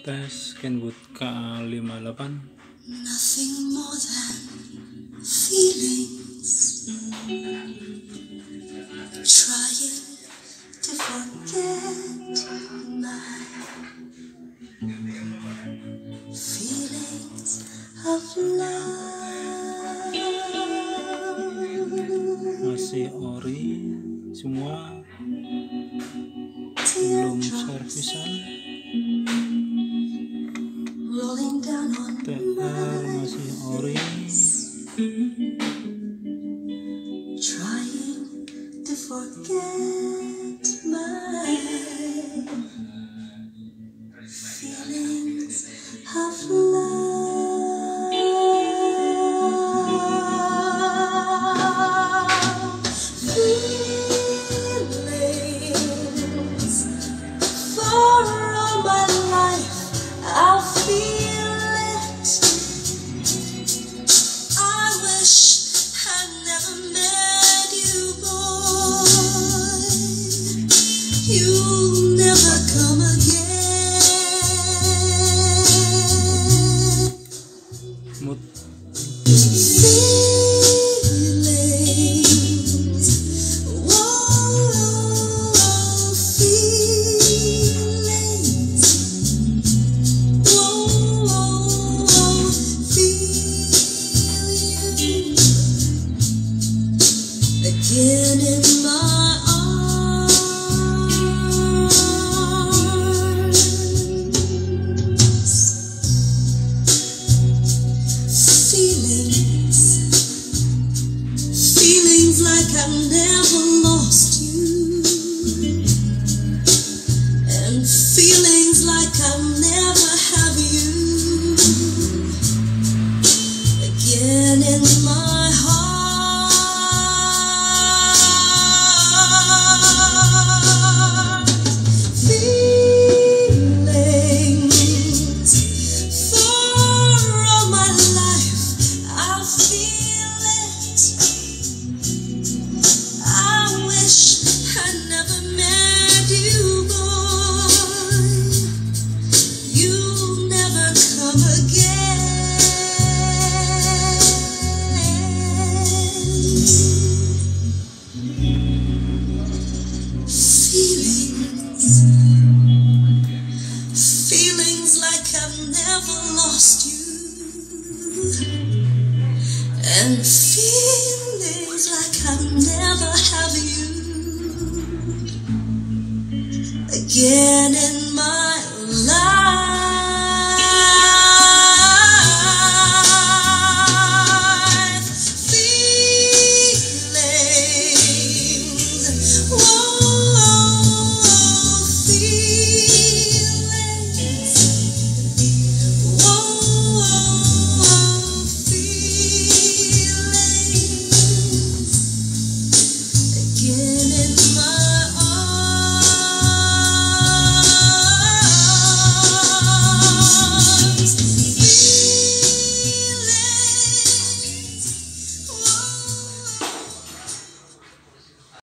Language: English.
tes Kenwood KA58. Nothing more than feelings, trying to forget my feelings of love. Masih ori semua, belum servisan. Rolling down on TR masih ori, trying to forget my feelings of love. Feelings for all my life, I'll feel it. I wish I never met you, boy. You'll never come again. mood Feelings, whoa, feelings, whoa, feel you again in my arms. Feelings like I've never lost you, and feelings like I'll never have you again in my heart. Feelings for all my life, I'll feel it. I wish I never met you, boy. You'll never come again. Feelings like I've never lost you.